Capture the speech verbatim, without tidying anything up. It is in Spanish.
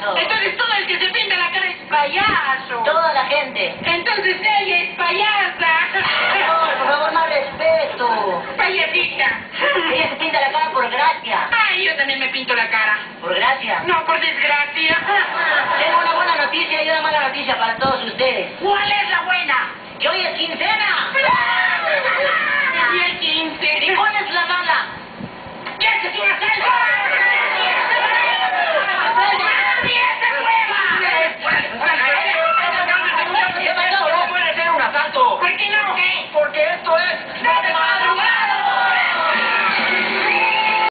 payaso. Entonces todo el que se pinta la cara es payaso. Toda la gente. Entonces ella es payasa. No, por favor, más respeto. Payasita. Ella se pinta la cara por gracia. Ay, yo también me pinto la cara. ¿Por gracia? No, por desgracia. Tengo una buena noticia y una mala noticia para todos ustedes. ¿Cuál es la buena?